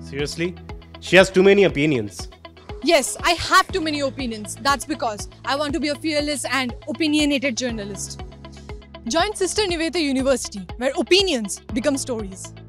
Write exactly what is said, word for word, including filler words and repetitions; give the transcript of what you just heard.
Seriously? She has too many opinions. Yes, I have too many opinions. That's because I want to be a fearless and opinionated journalist. Join Sister Nivedita University, where opinions become stories.